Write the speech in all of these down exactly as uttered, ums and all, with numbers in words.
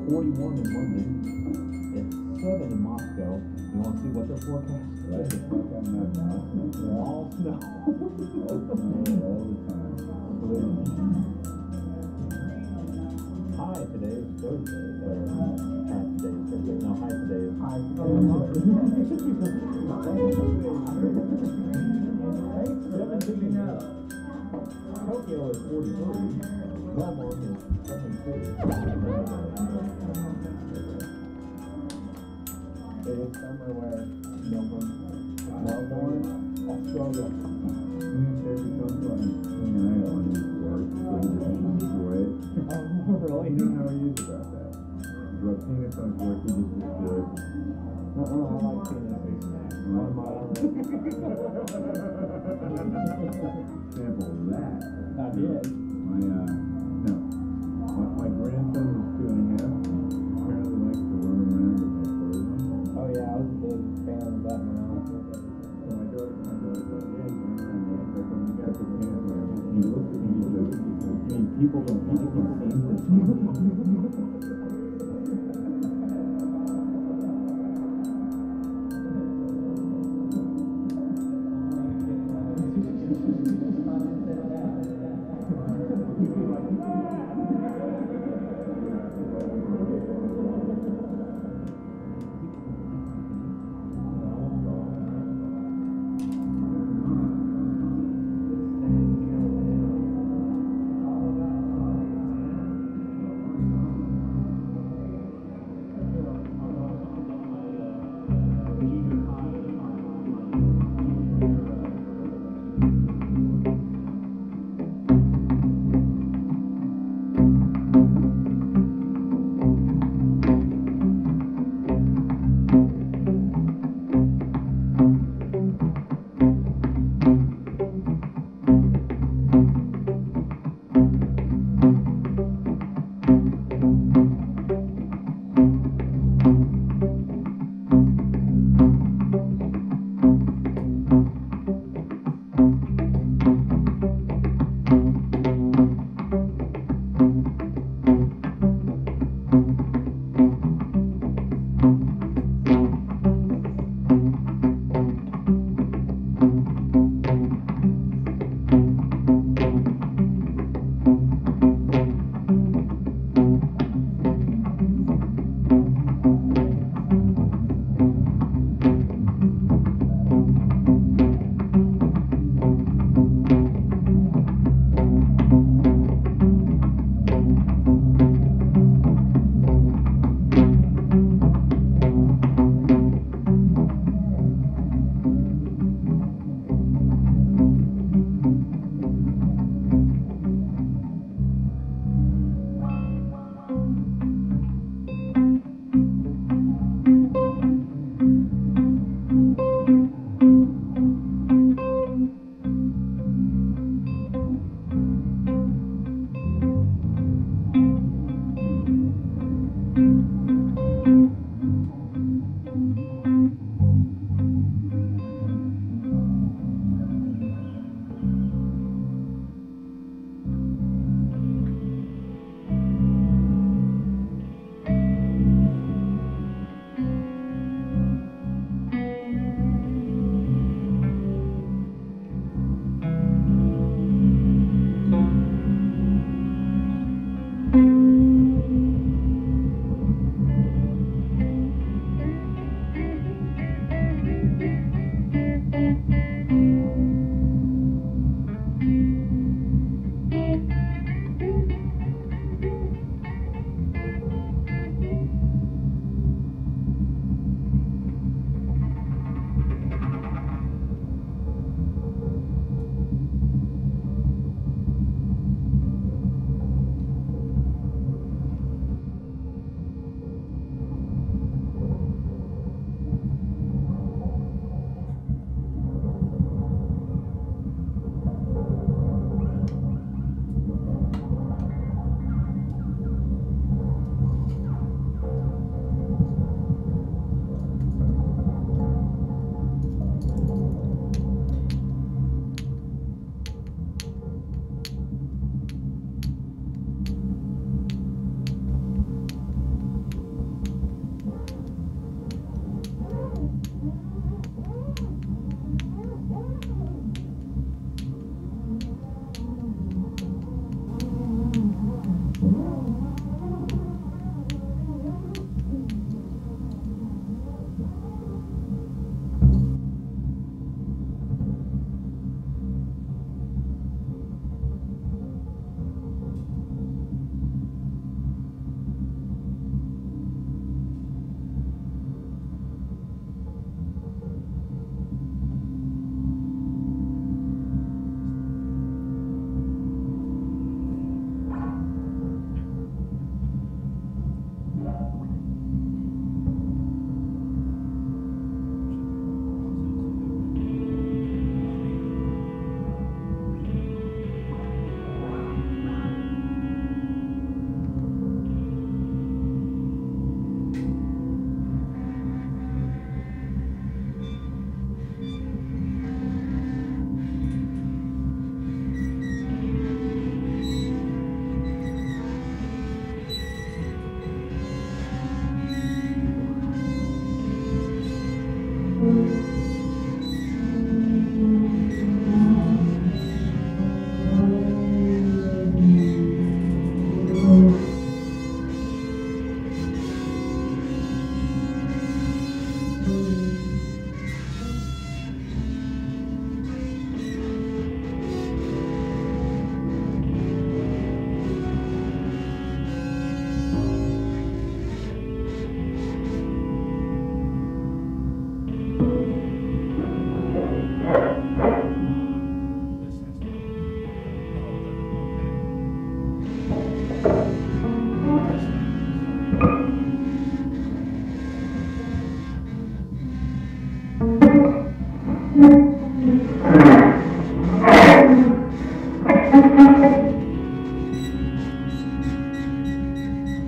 forty-one in London. It's seven in Moscow. You want to see what their forecast is? Right, the forecast not now. All snow. All snow all the time. High today is Thursday. Or half today is Thursday. No, high today is high. seventeen now. Tokyo is forty-three. Melbourne is seventy-four. It is somewhere where Melbourne, Melbourne, Australia. You mean favorite country? I mean, I don't use work, so you just enjoy it. Oh, really? You know how he is about that. Rub penis on his work, he just enjoy it. Uh-uh, I like penis. On my own. Sample of that. I did. My, uh, no. My, my grandson is two and a half. Apparently likes to run around with my clothes on. Oh yeah, I was a big fan of that when I was a kid. So my daughter, my daughter's like, yeah, he's running around. Yeah, it's like, when you got the pants on, and he looks at me, he goes, I mean, people don't think he can see this.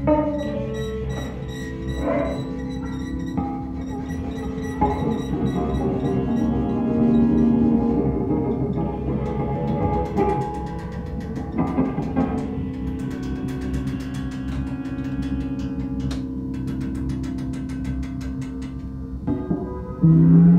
Mm-hmm.